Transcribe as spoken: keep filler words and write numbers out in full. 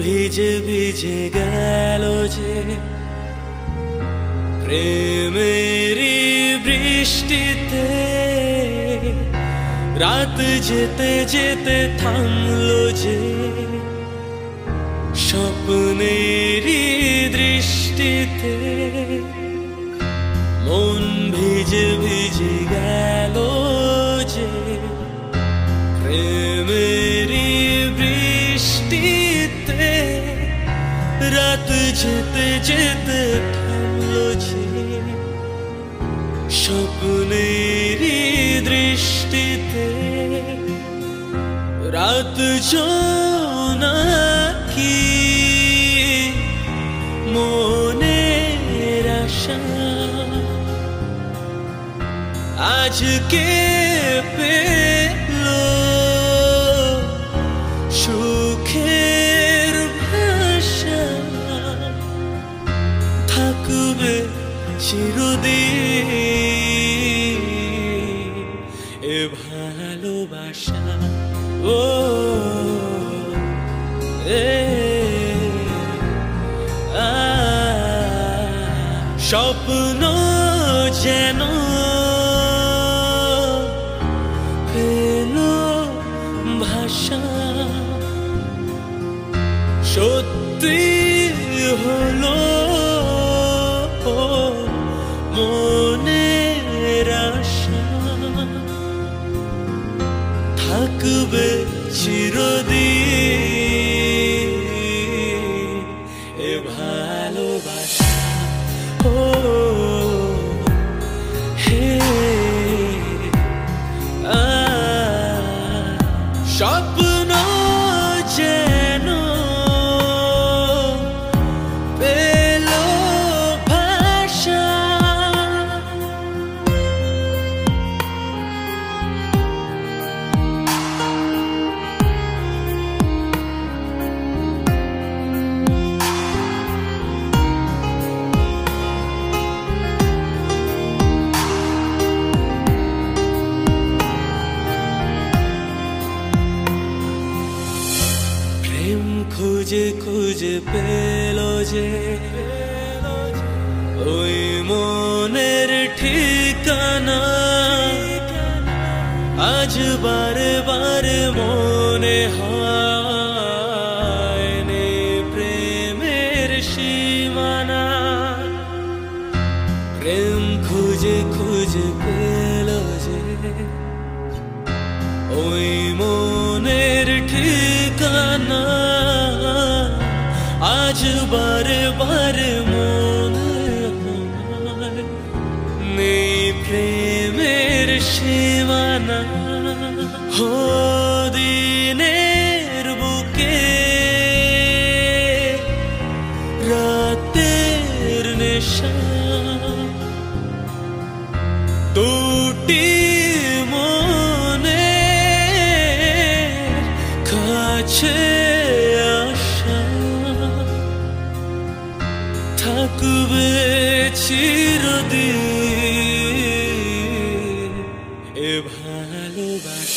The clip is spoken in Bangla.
ভিজে ভিজে গেল যে প্রেমেরই বৃষ্টিতে, রাত যেতে যেতে থামলো যে স্বপ্নেরই দৃষ্টিতে। মন ভিজে ভিজে গেল যে প্রেমেরই বৃষ্টিতে, রাত যেতে যেতে থামলো যে স্বপ্নেরই দৃষ্টিতে। রাত জোনাকি মনের আশা আজকে পেলো সুখের ভাষা, থাকবে চিরদিন এ ভালোবাসা। ও এ আ স্বপ্ন যেন পেলো ভাষা, সত্যি হলো মনের আশা, থাকবে চিরদিন এ ভালোবাসা। ও হে আ স্বপ্ন যেন পেলো ভাষা। প্রেম খুঁজে খুঁজে পেলো যে ওই মনের ঠিকানা, আজ বারে বারে মনে হয় নেই প্রেমের সীমানা। প্রেম খুঁজে খুঁজে পেলো যে ওই মনের ঠিকানা, আজ বারে বারে মনে হয় নেই প্রেমের সীমানা। হো দিনের বুকে রাতের নেশা, দুটি মনে কাছে আসা, থাকবে চিরদিন এ ভালোবাসা।